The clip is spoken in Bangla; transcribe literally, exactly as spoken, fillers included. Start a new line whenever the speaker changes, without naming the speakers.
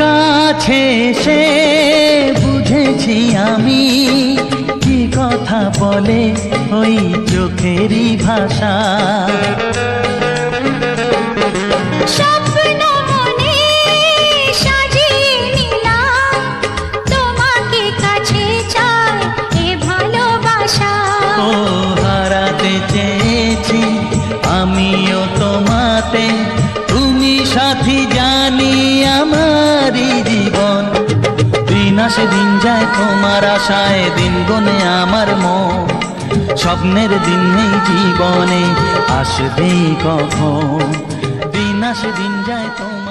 কাছে সে বুঝেছি আমি কি কথা বলে ওই চোখেরই ভাষা। আমিও তোমাতে তুমি সাথী জানি আমারই জীবন। দিন আসে দিন যায় তোমার আশায় দিন গনে আমার মন। স্বপ্নের দিন নেই জীবনে আসবে কখন। দিন আসে দিন যায় তোমার